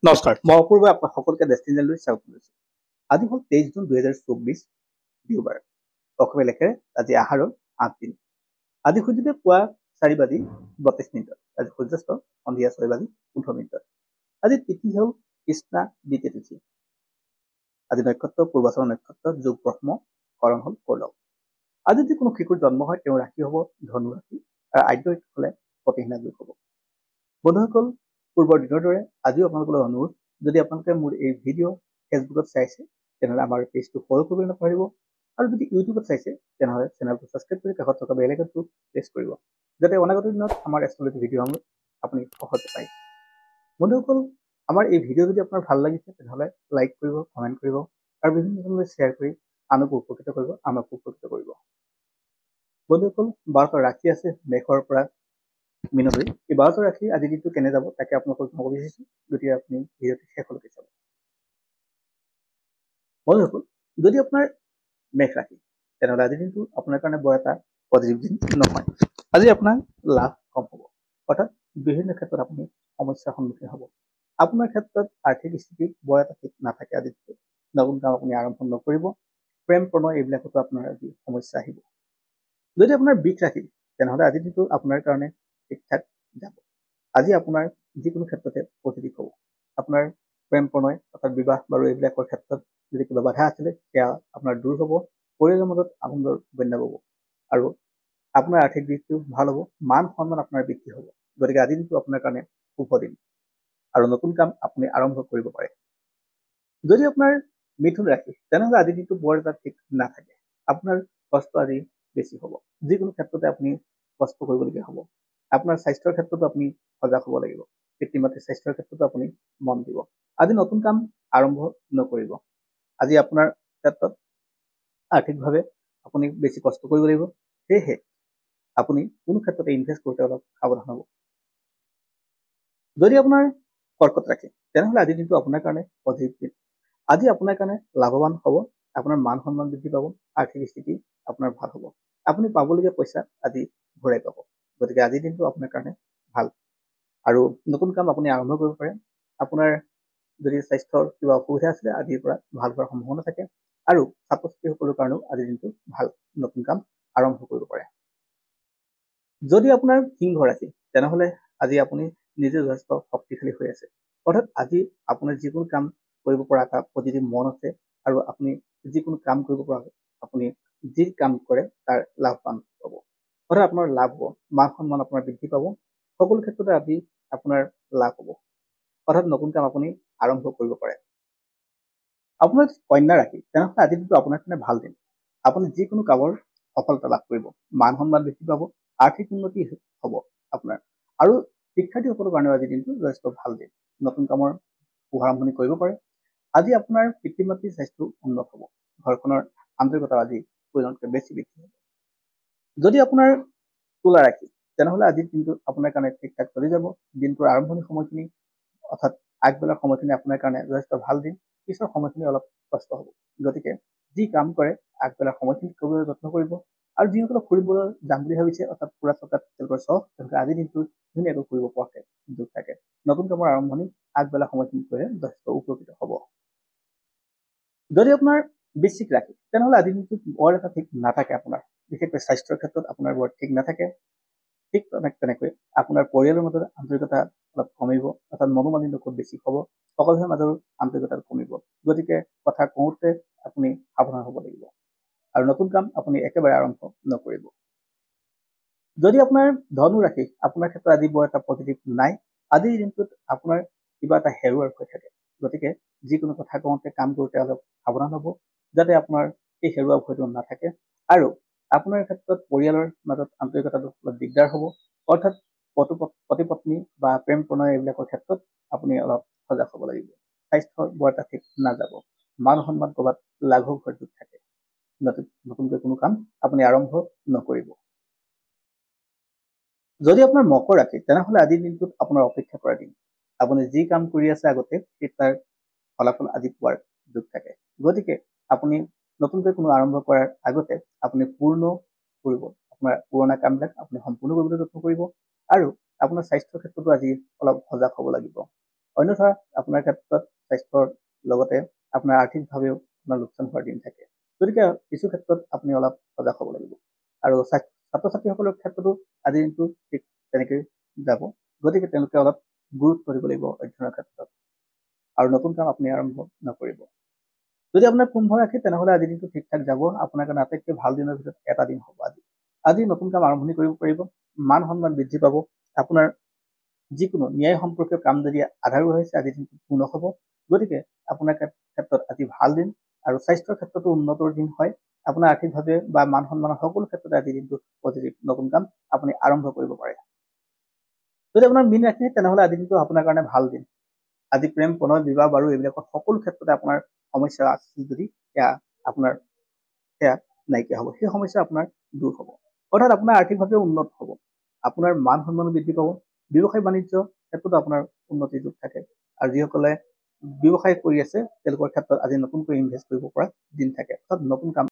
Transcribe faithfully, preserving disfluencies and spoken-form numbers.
নমস্কাৰ, মই অপূৰ্বই আপোনাক সকলোকে ডেষ্টিনেলৈ স্বাগতম জনাইছোঁ। আজি হ'ল তেইছ জুন দুহেজাৰ চৌব্বিছ দেওবাৰ। অসমীয়া লেখেৰে আজি আহাৰৰ আঠ দিন। আজি সূৰ্যোদয় পুৱা চাৰি বাজি বত্ৰিছ মিনিটত, আজি সূৰ্যাস্ত সন্ধিয়া ছয় বাজি পোন্ধৰ মিনিটত। আজি তিথি হ'ল কৃষ্ণা দ্বিতীয় তিথি। আজি নক্ষত্ৰ পূৰ্বাচৰ নক্ষত্ৰ, যোগ ব্ৰহ্ম, কৰণ হ'ল কৌলৱ। আজি যদি কোনো শিশুৰ জন্ম হয় তেওঁৰ ৰাশি হ'ব ধনু ৰাশি আৰু আদ্য হ'লে প্ৰতিহিনা যোগ হ'ব। বন্ধুসকল, পূৰ্বৰ দিনৰ দৰে আজিও আপোনালোকৰ অনুৰোধ, যদি আপোনালোকে মোৰ এই ভিডিঅ' ফেচবুকত চাইছে তেনেহ'লে আমাৰ পেজটো ফ'ল' কৰিবলৈ নাপাহৰিব, আৰু যদি ইউটিউবত চাইছে তেনেহ'লে চেনেলটো ছাবস্ক্ৰাইব কৰি কাষত থকা বেল আইকনটো প্ৰেছ কৰিব, যাতে অনাগত দিনত আমাৰ এষ্ট্ৰলজি ভিডিঅ'সমূহ আপুনি সহজে পায়। বন্ধুসকল, আমাৰ এই ভিডিঅ' যদি আপোনাৰ ভাল লাগিছে তেনেহ'লে লাইক কৰিব, কমেণ্ট কৰিব আৰু বিভিন্ন ধৰণে শ্বেয়াৰ কৰি আনকো উপকৃত কৰিব, আমাকো উপকৃত কৰিব। বন্ধুসকল, বাৰটা ৰাশি আছে মেষৰ পৰা মিনলৈ। এই বাৰটা ৰাশি আজিৰ দিনটো কেনে যাব তাকে আপোনালোকক জনাব বিচাৰিছোঁ, গতিকে আপুনি ভিডিঅ'টো শেষলৈকে চাব। বন্ধুসকল, যদি আপোনাৰ মেষ ৰাশি তেনেহ'লে আজিৰ দিনটো আপোনাৰ কাৰণে বৰ এটা পজিটিভ দিন নহয়। আজি আপোনাৰ লাভ কম হ'ব, অৰ্থাৎ বিভিন্ন ক্ষেত্ৰত আপুনি সমস্যাৰ সন্মুখীন হ'ব। আপোনাৰ ক্ষেত্ৰত আৰ্থিক স্থিতি বৰ এটা ঠিক নাথাকে। আজিৰ দিনটোত নতুন কাম আপুনি আৰম্ভ নকৰিব, প্ৰেম প্ৰণয় এইবিলাকতো আপোনাৰ আজি সমস্যা আহিব। যদি আপোনাৰ বৃষ ৰাশি তেনেহ'লে আজিৰ দিনটো আপোনাৰ কাৰণে ঠিক ঠাক যাব। আজি আপোনাৰ যিকোনো ক্ষেত্ৰতে পজিটিভ হ'ব। আপোনাৰ প্ৰেম প্ৰণয় অৰ্থাৎ বিবাহ বাৰু এইবিলাকৰ ক্ষেত্ৰত যদি কিবা বাধা আছিলে সেয়া আপোনাৰ দূৰ হ'ব, পৰিয়ালৰ মাজত আনন্দৰ বন্যা পাব আৰু আপোনাৰ আৰ্থিক দিশটো ভাল হ'ব, মান সন্মান আপোনাৰ বৃদ্ধি হ'ব। গতিকে আজিৰ দিনটো আপোনাৰ কাৰণে শুভ দিন আৰু নতুন কাম আপুনি আৰম্ভ কৰিব পাৰে। যদি আপোনাৰ মিথুন ৰাশি তেনেহ'লে আজিৰ দিনটো বৰ এটা ঠিক নাথাকে। আপোনাৰ কষ্ট আজি বেছি হ'ব, যিকোনো ক্ষেত্ৰতে আপুনি কষ্ট কৰিবলগীয়া হ'ব। আপোনাৰ স্বাস্থ্যৰ ক্ষেত্ৰতো আপুনি সজাগ হ'ব লাগিব, পিতৃ মাতৃৰ স্বাস্থ্যৰ ক্ষেত্ৰতো আপুনি মন দিব। আজি নতুন কাম আৰম্ভ নকৰিব। আজি আপোনাৰ ক্ষেত্ৰত আৰ্থিকভাৱে আপুনি বেছি কষ্ট কৰিব লাগিব, সেয়েহে আপুনি কোনো ক্ষেত্ৰতে ইনভেষ্ট কৰোঁতে অলপ সাৱধান হ'ব। যদি আপোনাৰ কৰ্কট ৰাশি তেনেহ'লে আজিৰ দিনটো আপোনাৰ কাৰণে পজিটিভ দিন। আজি আপোনাৰ কাৰণে লাভৱান হ'ব, আপোনাৰ মান সন্মান বৃদ্ধি পাব, আৰ্থিক স্থিতি আপোনাৰ ভাল হ'ব, আপুনি পাবলগীয়া পইচা আজি ঘূৰাই পাব। গতিকে আজিৰ দিনটো আপোনাৰ কাৰণে ভাল আৰু নতুন কাম আপুনি আৰম্ভ কৰিব পাৰে। আপোনাৰ যদি স্বাস্থ্যৰ কিবা অসুবিধা আছিলে আজিৰ পৰা ভাল হোৱাৰ সম্ভাৱনা থাকে আৰু ছাত্ৰ ছাত্ৰীসকলৰ কাৰণেও আজিৰ দিনটো ভাল, নতুন কাম আৰম্ভ কৰিব পাৰে। যদি আপোনাৰ সিংহ ৰাশি তেনেহ'লে আজি আপুনি নিজে যথেষ্ট শক্তিশালী হৈ আছে, অৰ্থাৎ আজি আপোনাৰ যিকোনো কাম কৰিব পৰা এটা পজিটিভ মন আছে আৰু আপুনি যিকোনো কাম কৰিব পৰা আপুনি যি কাম কৰে তাৰ লাভৱান পাব, অৰ্থাৎ আপোনাৰ লাভ হ'ব, মান সন্মান আপোনাৰ বৃদ্ধি পাব, সকলো ক্ষেত্ৰতে আজি আপোনাৰ লাভ হ'ব, অৰ্থাৎ নতুন কাম আপুনি আৰম্ভ কৰিব পাৰে। আপোনাৰ কন্যা ৰাশি তেনেহ'লে আজিৰ দিনটো আপোনাৰ কাৰণে ভাল দিন। আপুনি যিকোনো কামৰ সফলতা লাভ কৰিব, মান সন্মান বৃদ্ধি পাব, আৰ্থিক উন্নতি হ'ব আপোনাৰ, আৰু শিক্ষাৰ্থীসকলৰ কাৰণেও আজিৰ দিনটো যথেষ্ট ভাল দিন, নতুন কামৰ শুভাৰম্ভণি কৰিব পাৰে। আজি আপোনাৰ পিতৃ মাতৃৰ স্বাস্থ্য উন্নত হ'ব, ঘৰখনৰ আন্তৰিকতা আজি প্ৰয়োজনতকৈ বেছি বৃদ্ধি হ'ব। যদি আপোনাৰ তুলা ৰাশি তেনেহ'লে আজিৰ দিনটো আপোনাৰ কাৰণে ঠিক ঠাক চলি যাব। দিনটোৰ আৰম্ভণি সময়খিনি অৰ্থাৎ আগবেলাৰ সময়খিনি আপোনাৰ কাৰণে যথেষ্ট ভাল দিন, পিছৰ সময়খিনি অলপ কষ্ট হ'ব। গতিকে যি কাম কৰে আগবেলাৰ সময়খিনি কৰিবলৈ যত্ন কৰিব, আৰু যিসকলে ফুৰিবলৈ যাম বুলি ভাবিছে অৰ্থাৎ ফুৰা চকাত তেওঁলোকৰ চখ, তেওঁলোকে আজিৰ দিনটো ধুনীয়াকৈ ফুৰিব পৰাকৈ যোগ থাকে। নতুন কামৰ আৰম্ভণি আগবেলা সময়খিনি কৰিলে যথেষ্ট উপকৃত হ'ব। যদি আপোনাৰ বৃশ্চিক ৰাশি তেনেহ'লে আজিৰ দিনটো বৰ এটা ঠিক নাথাকে আপোনাৰ, বিশেষকৈ স্বাস্থ্যৰ ক্ষেত্ৰত আপোনাৰ বৰ ঠিক নাথাকে। ঠিক তেনেকৈ আপোনাৰ পৰিয়ালৰ মাজত আন্তৰিকতা অলপ কমিব, অৰ্থাৎ মনোমালিন্য খুব বেছি হ'ব, সকলোৰে মাজৰ আন্তৰিকতা কমিব। গতিকে কথা কওঁতে আপুনি সাৱধান হ'ব লাগিব আৰু নতুন কাম আপুনি একেবাৰে আৰম্ভ নকৰিব। যদি আপোনাৰ ধনু ৰাশি আপোনাৰ ক্ষেত্ৰত আজি বৰ এটা পজিটিভ নাই, আজিৰ দিনটোত আপোনাৰ কিবা এটা হেৰুৱাৰ হৈ থাকে। গতিকে যিকোনো কথা কওঁতে কাম কৰোঁতে অলপ সাৱধান হ'ব, যাতে আপোনাৰ সেই হেৰুৱা ভয়টো নাথাকে, আৰু আপোনাৰ ক্ষেত্ৰত পৰিয়ালৰ মাজত আন্তৰিকতাটো অলপ দিগদাৰ হ'ব, অৰ্থাৎ পতি পত্নী বা প্ৰেম প্ৰণয় এইবিলাকৰ ক্ষেত্ৰত আপুনি অলপ সজাগ হ'ব লাগিব। স্বাস্থ্যৰ বৰ এটা ঠিক নাযাব, মান সন্মান ক'ৰবাত লাঘৱ হোৱাৰ যোগ থাকে, নতুন নতুনকৈ কোনো কাম আপুনি আৰম্ভ নকৰিব। যদি আপোনাৰ মকৰ ৰাশি তেনেহ'লে আজিৰ দিনটোত আপোনাৰ অপেক্ষা কৰা দিন, আপুনি যি কাম কৰি আছে আগতে সেই তাৰ ফলাফল আজি পোৱাৰ যোগ থাকে। গতিকে আপুনি নতুনকৈ কোনো আৰম্ভ কৰাৰ আগতে আপুনি পূৰ্ণ কৰিব, আপোনাৰ পুৰণা কামবিলাক আপুনি সম্পূৰ্ণ কৰিবলৈ যত্ন কৰিব, আৰু আপোনাৰ স্বাস্থ্যৰ ক্ষেত্ৰতো আজি অলপ সজাগ হ'ব লাগিব। অন্যথা আপোনাৰ ক্ষেত্ৰত স্বাস্থ্যৰ লগতে আপোনাৰ আৰ্থিকভাৱেও আপোনাৰ লোকচান হোৱাৰ দিন থাকে। গতিকে কিছু ক্ষেত্ৰত আপুনি অলপ সজাগ হ'ব লাগিব। আৰু ছাত্ৰ ছাত্ৰীসকলৰ ক্ষেত্ৰতো আজিৰ দিনটো ঠিক তেনেকৈ যাব। গতিকে তেওঁলোকে অলপ গুৰুত্ব দিব লাগিব অধ্যয়নৰ ক্ষেত্ৰত আৰু নতুন কাম আপুনি আৰম্ভ নকৰিব। যদি আপোনাৰ কুম্ভ ৰাশি তেনেহ'লে আজিৰ দিনটো ঠিক ঠাক যাব। আপোনাৰ কাৰণে আটাইতকৈ ভাল দিনৰ ভিতৰত এটা দিন হ'ব আজি। আজি নতুন কাম আৰম্ভণি কৰিব পাৰিব, মান সন্মান বৃদ্ধি পাব। আপোনাৰ যিকোনো ন্যায় সম্পৰ্কীয় কাম যদি আধাৰু হৈছে আজি দিনটো পূৰ্ণ হ'ব। গতিকে আপোনাৰ ক্ষেত্ৰত আজি ভাল দিন আৰু স্বাস্থ্যৰ ক্ষেত্ৰতো উন্নতৰ দিন হয়। আপোনাৰ আৰ্থিকভাৱে বা মান সন্মানৰ সকলো ক্ষেত্ৰতে আজিৰ দিনটো পজিটিভ নতুন কাম আপুনি আৰম্ভ কৰিব পাৰে। যদি আপোনাৰ মীন ৰাশি তেনেহ'লে আজিৰ দিনটো আপোনাৰ কাৰণে ভাল দিন। আজি প্ৰেম প্ৰণয় বিবাহ বাৰু এইবিলাকৰ সকলো ক্ষেত্ৰতে আপোনাৰ সমস্যা আছিল যদি সেয়া আপোনাৰ সেয়া নাইকিয়া হ'ব। সেই সমস্যা আপোনাৰ দূৰ হ'ব, অৰ্থাৎ আপোনাৰ আৰ্থিকভাৱে উন্নত হ'ব। আপোনাৰ মান সন্মান বৃদ্ধি পাব। ব্যৱসায় বাণিজ্য ক্ষেত্ৰতো আপোনাৰ উন্নতিৰ যোগ থাকে। আৰু যিসকলে ব্যৱসায় কৰি আছে তেওঁলোকৰ ক্ষেত্ৰত আজি নতুনকৈ ইনভেষ্ট কৰিব পৰা দিন থাকে, অৰ্থাৎ নতুন কাম